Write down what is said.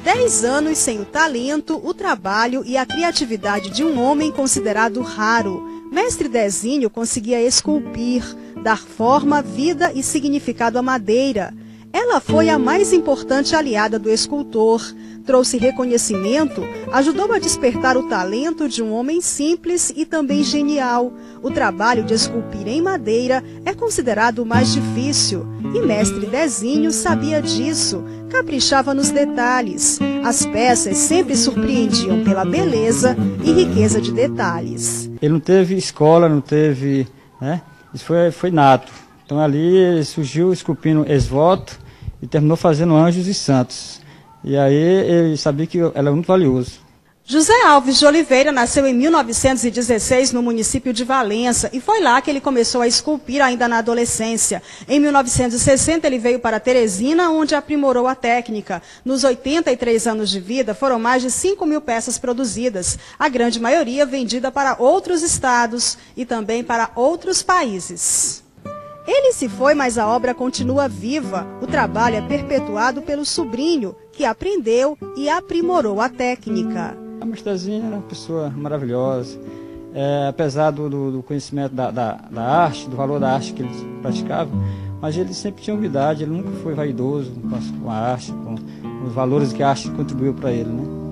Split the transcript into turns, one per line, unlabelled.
10 anos sem o talento, o trabalho e a criatividade de um homem considerado raro. Mestre Dezinho conseguia esculpir, dar forma, vida e significado à madeira. Ela foi a mais importante aliada do escultor. Trouxe reconhecimento, ajudou a despertar o talento de um homem simples e também genial. O trabalho de esculpir em madeira é considerado o mais difícil. E Mestre Dezinho sabia disso, caprichava nos detalhes. As peças sempre surpreendiam pela beleza e riqueza de detalhes.
Ele não teve escola, não teve, né? Isso foi nato. Então ali ele surgiu esculpindo esvoto e terminou fazendo anjos e santos. E aí ele sabia que ela é muito valioso.
José Alves de Oliveira nasceu em 1916 no município de Valença e foi lá que ele começou a esculpir ainda na adolescência. Em 1960 ele veio para Teresina, onde aprimorou a técnica. Nos 83 anos de vida foram mais de 5.000 peças produzidas, a grande maioria vendida para outros estados e também para outros países. Ele se foi, mas a obra continua viva. O trabalho é perpetuado pelo sobrinho, que aprendeu e aprimorou a técnica.
A Mestre Dezinho era uma pessoa maravilhosa. Apesar do conhecimento da arte, do valor da arte que ele praticava, mas ele sempre tinha humildade, ele nunca foi vaidoso com a arte, com os valores que a arte contribuiu para ele, né?